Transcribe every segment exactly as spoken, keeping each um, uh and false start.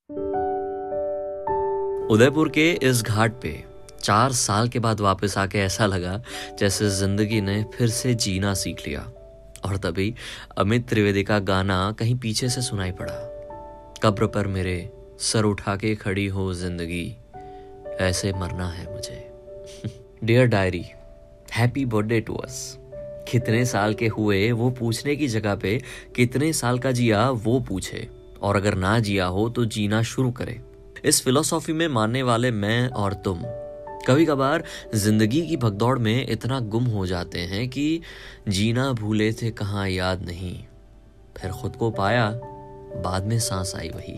उदयपुर के इस घाट पे चार साल के बाद वापस आके ऐसा लगा जैसे जिंदगी ने फिर से जीना सीख लिया। और तभी अमित त्रिवेदी का गाना कहीं पीछे से सुनाई पड़ा, कब्र पर मेरे सर उठा के खड़ी हो जिंदगी, ऐसे मरना है मुझे। Dear diary, happy birthday to us. कितने साल के हुए वो पूछने की जगह पे कितने साल का जिया वो पूछे, और अगर ना जिया हो तो जीना शुरू करे। इस फिलॉसफी में मानने वाले मैं और तुम कभी कभार जिंदगी की भगदौड़ में इतना गुम हो जाते हैं कि जीना भूले थे कहाँ याद नहीं, फिर खुद को पाया बाद में सांस आई वही।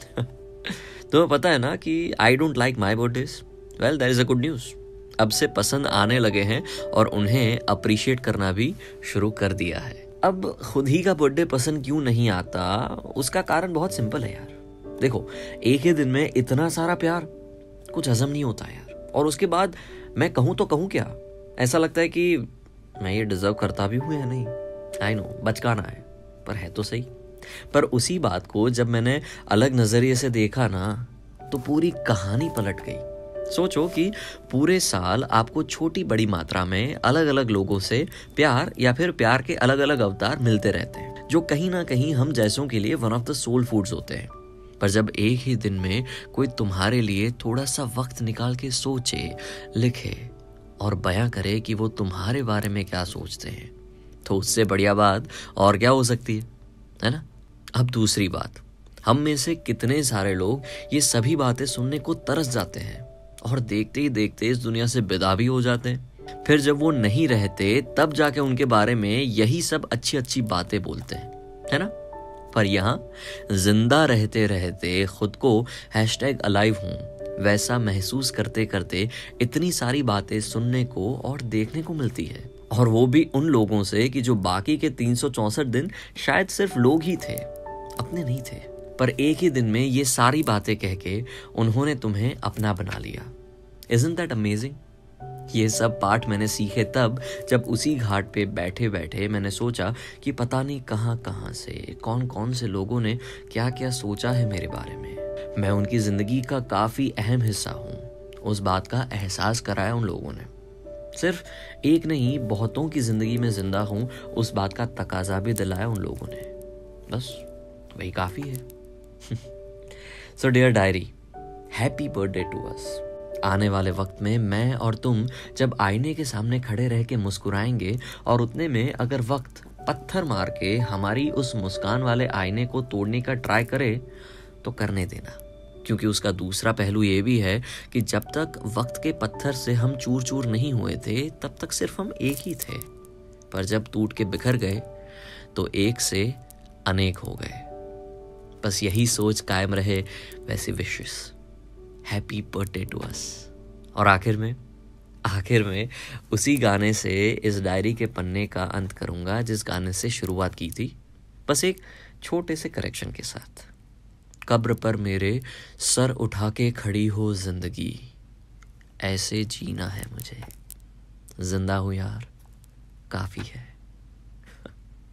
तो पता है ना कि I don't like my birthdays. Well, that is a good news. अब से पसंद आने लगे हैं और उन्हें अप्रिशिएट करना भी शुरू कर दिया है। अब खुद ही का बर्थडे पसंद क्यों नहीं आता, उसका कारण बहुत सिंपल है यार। देखो, एक ही दिन में इतना सारा प्यार कुछ हजम नहीं होता यार। और उसके बाद मैं कहूं तो कहूं क्या, ऐसा लगता है कि मैं ये डिजर्व करता भी हूं या नहीं। आई नो, बचकाना है पर है तो सही। पर उसी बात को जब मैंने अलग नजरिए से देखा ना, तो पूरी कहानी पलट गई। सोचो कि पूरे साल आपको छोटी बड़ी मात्रा में अलग अलग लोगों से प्यार या फिर प्यार के अलग अलग अवतार मिलते रहते हैं, जो कहीं ना कहीं हम जैसों के लिए one of the soul foods होते हैं। पर जब एक ही दिन में कोई तुम्हारे लिए थोड़ा सा वक्त निकाल के सोचे, लिखे और बयां करे कि वो तुम्हारे बारे में क्या सोचते हैं, तो उससे बढ़िया बात और क्या हो सकती है, है ना। अब दूसरी बात, हम में से कितने सारे लोग ये सभी बातें सुनने को तरस जाते हैं और देखते ही देखते इस दुनिया से विदा भी हो जाते हैं। फिर जब वो नहीं रहते तब जाके उनके बारे में यही सब अच्छी अच्छी बातें बोलते हैं, है ना। पर यहाँ जिंदा रहते रहते खुद को हैशटैग अलाइव हूँ वैसा महसूस करते करते इतनी सारी बातें सुनने को और देखने को मिलती है, और वो भी उन लोगों से कि जो बाकी के तीन सौ चौसठ दिन शायद सिर्फ लोग ही थे, अपने नहीं थे। पर एक ही दिन में ये सारी बातें कह के उन्होंने तुम्हें अपना बना लिया। Isn't that amazing? ये सब पाठ मैंने सीखे तब जब उसी घाट पे बैठे बैठे मैंने सोचा कि पता नहीं कहाँ कहाँ से कौन कौन से लोगों ने क्या क्या सोचा है मेरे बारे में। मैं उनकी जिंदगी का काफी अहम हिस्सा हूँ, उस बात का एहसास कराया उन लोगों ने। सिर्फ एक नहीं, बहुतों की जिंदगी में जिंदा हूँ उस बात का तकाजा भी दिलाया उन लोगों ने। बस वही काफी है। So dear diary, happy birthday to us. आने वाले वक्त में मैं और तुम जब आईने के सामने खड़े रह के मुस्कुराएंगे और उतने में अगर वक्त पत्थर मार के हमारी उस मुस्कान वाले आईने को तोड़ने का ट्राई करे तो करने देना, क्योंकि उसका दूसरा पहलू ये भी है कि जब तक वक्त के पत्थर से हम चूर चूर नहीं हुए थे तब तक सिर्फ हम एक ही थे, पर जब टूट के बिखर गए तो एक से अनेक हो गए। बस यही सोच कायम रहे, वैसी विशेष हैप्पी बर्थडे टू अस। और आखिर में आखिर में उसी गाने से इस डायरी के पन्ने का अंत करूंगा जिस गाने से शुरुआत की थी, बस एक छोटे से करेक्शन के साथ। कब्र पर मेरे सर उठा के खड़ी हो जिंदगी, ऐसे जीना है मुझे, जिंदा हूं यार, काफी है।